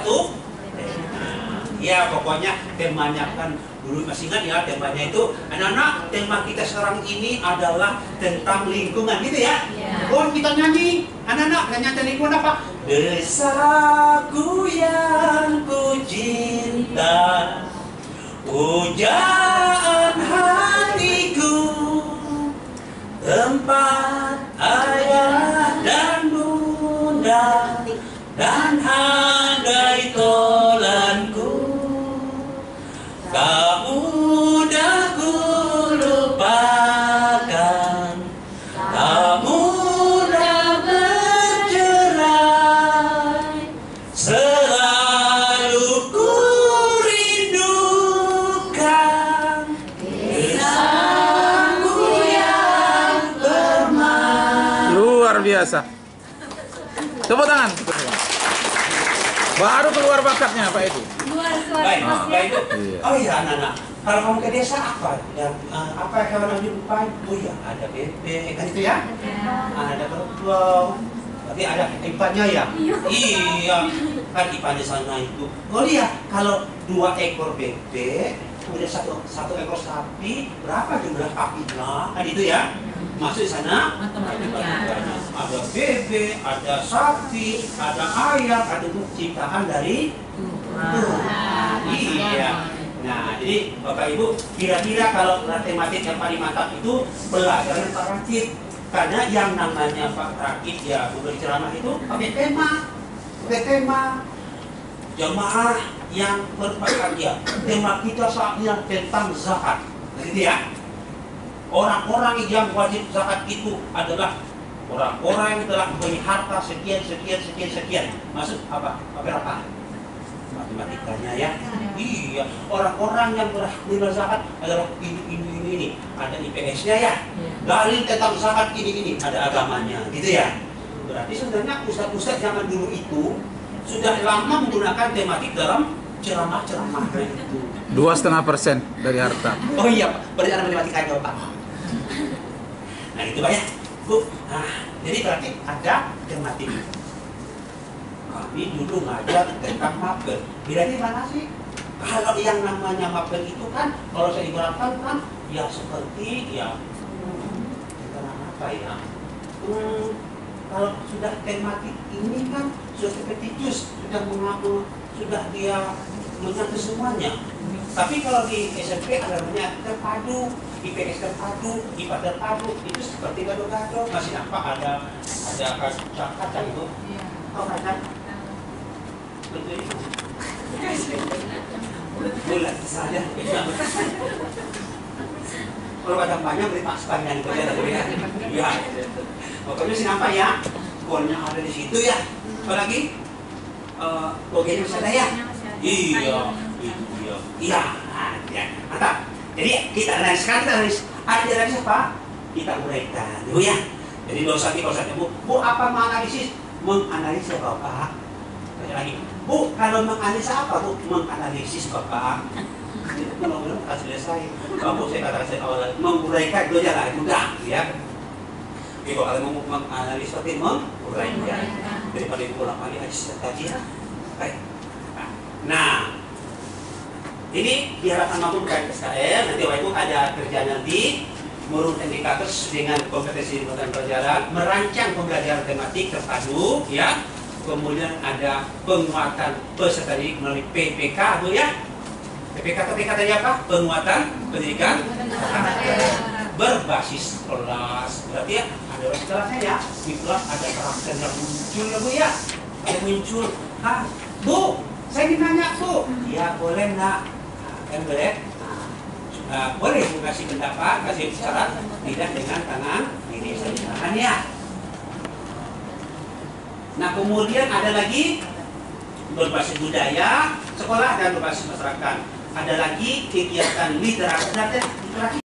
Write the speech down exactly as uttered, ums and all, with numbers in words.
satu tema. Ya pokoknya temanya kan dulu masih ingat ya temanya itu anak-anak, tema kita sekarang ini adalah tentang lingkungan gitu ya. Yeah. Oh kita nyanyi anak-anak nyanyi tentang lingkungan apa? Desaku yang ku cinta, pujaan hatiku, tempat ayah dan bunda, dan andai tolanku, tak mudah ku lupakan, tak mudah bercerai, selalu ku rindukan desaku yang bermakna. Luar biasa. Tepuk tangan. Baru keluar bakatnya Pak Edu. Luar suara Baik, khasnya. baik itu. Iya. Oh iya anak-anak, kalau kamu ke desa apa? Dan uh, apa hewan yang dijumpai? Oh iya, ada bebek, kan itu ya? Ada kerbau. Berarti ada iparnya ya? Iya, kan iparnya sana itu. Oh iya, kalau dua ekor bebek, kemudian satu satu ekor sapi, berapa jumlah kakinya? Kan itu ya? Masuk di sana, ada bebek, ada sapi, ada ayam, ada ciptaan dari Tuhan. Iya. Nah, jadi Bapak Ibu, kira-kira kalau matematik yang paling mantap itu pelajaran Pak Rakit. Karena yang namanya Pak Rakit ya memberi ceramah itu pakai tema, pakai tema jemaah yang berbahagia. Tema kita saat ini tentang zakat, gitu ya. Orang-orang yang wajib zakat itu adalah orang-orang yang telah mempunyai harta sekian, sekian, sekian, sekian. Masuk apa? Berapa? Matematikanya ya. Iya. Orang-orang yang telah menerima zakat adalah ini, ini, ini, ini. Ada I P S-nya ya. Dalil tentang zakat ini, ini. Ada agamanya, gitu ya. Berarti sebenarnya ustadz-ustadz zaman dulu itu sudah lama menggunakan tematik dalam ceramah-ceramahnya itu. Dua setengah persen dari harta. Oh iya Pak, berarti ada matematikanya Pak. Nah itu Pak ya, Bu. Nah, jadi berarti ada tematik. Kami dulu ngajar tentang mapel. Berarti mana sih? Kalau yang namanya mapel itu kan, kalau saya ibaratkan kan, ya seperti ya, tentang apa ya? Hmm, kalau sudah tematik ini kan sudah seperti jus, sudah mengaku, sudah dia menyatu semuanya. Tapi kalau di S M P ada namanya terpadu, I P S terpadu, I P A terpadu, itu seperti gado-gado. Masih nampak ada ada kacang itu. Oh kacang. Betul itu. Bulat saja. Kalau kacang banyak beri pas panjang itu ya. Ya. Pokoknya sih nampak ya. Bolnya ada di situ ya. Apalagi uh, bagian masih ada ya. Iya. Iya, iya, ya, mantap. Jadi kita analiskan, kita analis, ada analis apa? Kita uraikan, dulu ya. Jadi dosa kita dosa Bu, Bu apa menganalisis? Menganalisis Bapak. Tanya lagi, Bu kalau menganalisis apa Bu? Menganalisis Bapak. Kalau belum kasih selesai, Bu saya katakan saya awal menguraikan dulu aja lah, mudah, ya. Jadi kalau mau menganalisis tapi menguraikan daripada pulang kali aja tadi ya. Baik. Nah. Ini diharapkan mampu bukan S K L, nanti Bapak Ibu ada kerja nanti merunut indikator dengan kompetensi dan pelajaran, merancang pembelajaran tematik terpadu, ya. Kemudian ada penguatan peserta didik melalui P P K, Bu ya. P P K P P K tadi apa? Penguatan pendidikan berbasis kelas. Berarti ya ada basis kelasnya ya. Di kelas ada karakter yang muncul ya Bu ya. Ada muncul. Hah, Bu, saya ingin nanya Bu. Ya boleh nak. Kan boleh, nah, boleh kasih pendapat, kasih syarat, tidak dengan tangan ini saja ya. Nah kemudian ada lagi berbasis budaya, sekolah dan berbasis masyarakat. Ada lagi kegiatan literasi.